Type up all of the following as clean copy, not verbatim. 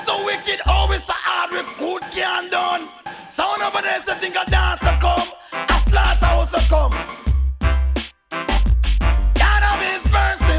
so wicked, always so hard, we good can done. Sound over there, so think a dance to come, a slaughterhouse to come. God of his mercy.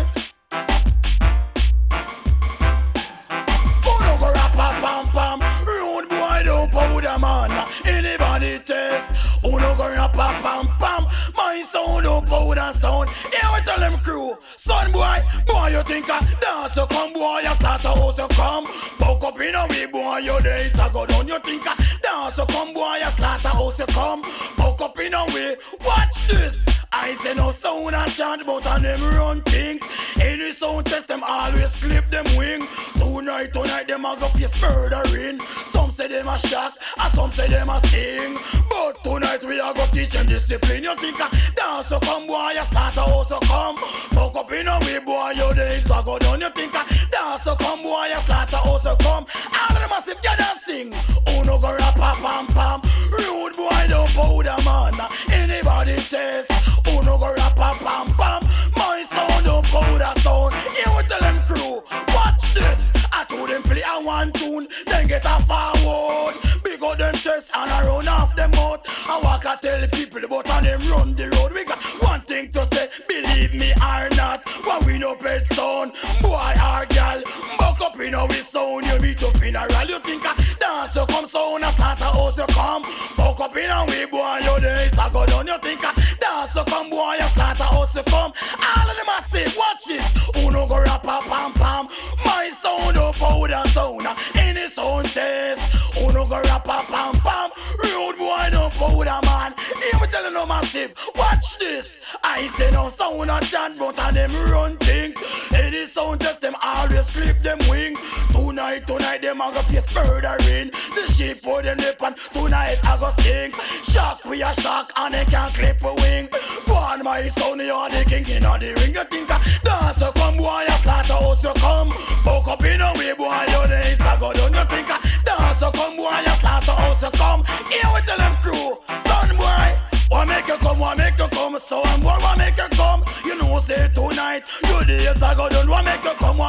Who no go rap a pam pam? Rude boy don't powder man. Anybody test? Who no go rap a pam pam? My sound don't powder sound. Here we tell them crew. Son boy, boy you think a dance to come, boy you slaughterhouse to come. Buck up in a way, boy your days a go down. You think a dance to come, boy you slaughterhouse to come. Buck up in a way. Watch this. I say no sound and chant, but on them run things. Any sound test them always clip them wing. Tonight them a go face murdering. Some say them a shock, and some say them a sting. But tonight we a go teach them discipline. You think a dance to come, boy, you slaughterhouse to come. Fuck up in a way, boy, your days a go down. You think a dance to come, boy, you slaughterhouse to come. All of them massive gather sing. Who no go rap a pam pam? Rude boy don't powder man. Anybody test? Who no go rap a pam pam? My sound don't powder sound. Here we tell them crew. Watch this. I told them play a one tune, then get a forward. Big up them chest and I run off them mouth. I walk and tell the people about and them run the road. We got one thing to say, believe me or not. When we no pet sound, boy or girl, buck up in our sound, you meet to funeral. You think a dance you come sound, a slaughterhouse you come. Buck up in our way, boy, your days a go down. You think a dance you come, boy, a slaughterhouse you come. All of them are say, watch this. Who no go rap a pam pam? My sound don't powder sound. Any sound test. Who no go rap a pam pam? Rude boy don't powder man. Here we tell you no massive. Watch this. I say no sound and chant, but on them run things. Any sound test them always clip them wing. Tonight them a go face murdering. The sheep for them lip and tonight I go sing. Shock we a shock and they can't clip a wing. Go on my sound, you are the king in the ring. You think a dance you come, boy, a slaughterhouse you come. Buck up in a way, boy, your days a go down. You think a dance you come, boy, a slaughterhouse you come. Here we tell them crew, son boy, what make you come, son boy, what make you come? You know say tonight, your days a go down. What make you come,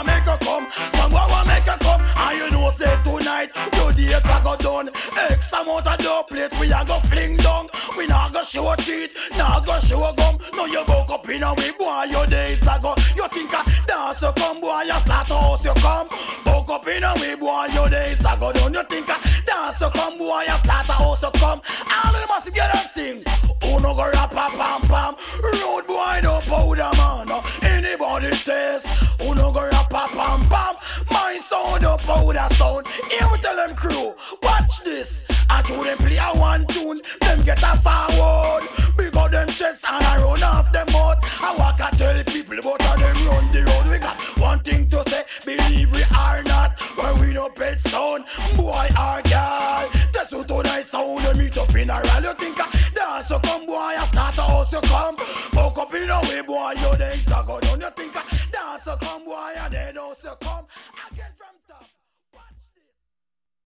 son boy, what make you come? And you know say tonight, your days a go down. X amount of dough plate, we a go fling down. We not go show teeth, not go show gum. No you buck up in a way, boy, your days a go. You think a dance you come, boy, you slaughterhouse you come. Buck up in a way, boy, your days a go down. You think a dance you come, boy, you slaughterhouse you come. All of them must get and sing. Who no go rap a pam pam? Rude boy don't powder man. Anybody test? Who no go rap a pam pam? My sound don't powder sound. Here we tell them crew, watch this. I told them play a one tune, them get a forward. Big up them chest and I run off them mouth. I walk and tell people about how them run the road. We got one thing to say, believe we are not. When we no pet sound, boy or girl. That's what tonight sound, you meet a funeral. You think a dance you come, boy, a slaughterhouse you come. Buck up in a way, boy, your days a go down. You think a dance you come, boy, a dead house you come.